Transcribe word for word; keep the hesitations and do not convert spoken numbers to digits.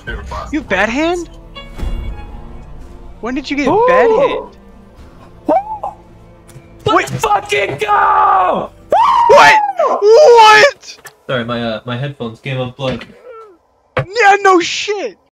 You have bad hand? When did you get Ooh. bad hand? Let's fucking go! What? What? Sorry, my uh, my headphones came unplugged. Yeah, no shit.